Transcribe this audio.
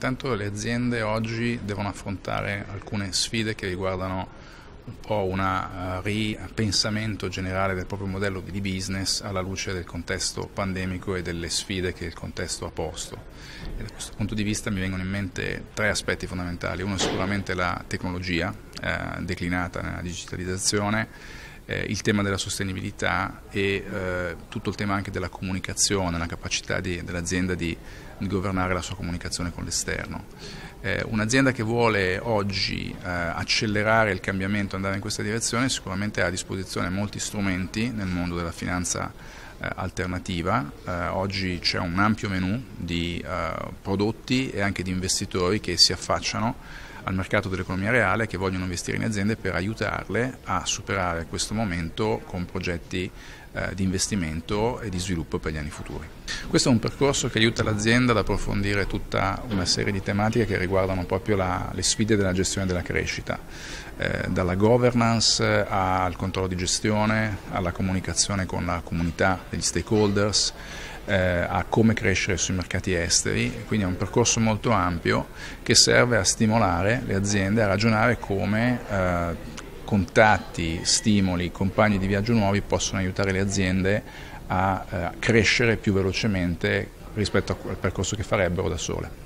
Intanto le aziende oggi devono affrontare alcune sfide che riguardano un po' un ripensamento generale del proprio modello di business alla luce del contesto pandemico e delle sfide che il contesto ha posto. E da questo punto di vista mi vengono in mente tre aspetti fondamentali. Uno è sicuramente la tecnologia declinata nella digitalizzazione, il tema della sostenibilità e tutto il tema anche della comunicazione, la capacità dell'azienda di governare la sua comunicazione con l'esterno. Un'azienda che vuole oggi accelerare il cambiamento e andare in questa direzione sicuramente ha a disposizione molti strumenti nel mondo della finanza alternativa. Oggi c'è un ampio menu di prodotti e anche di investitori che si affacciano al mercato dell'economia reale, che vogliono investire in aziende per aiutarle a superare questo momento con progetti di investimento e di sviluppo per gli anni futuri. Questo è un percorso che aiuta l'azienda ad approfondire tutta una serie di tematiche che riguardano proprio le sfide della gestione della crescita, dalla governance al controllo di gestione, alla comunicazione con la comunità degli stakeholders, a come crescere sui mercati esteri. Quindi è un percorso molto ampio che serve a stimolare le aziende a ragionare come contatti, stimoli, compagni di viaggio nuovi possono aiutare le aziende a crescere più velocemente rispetto al percorso che farebbero da sole.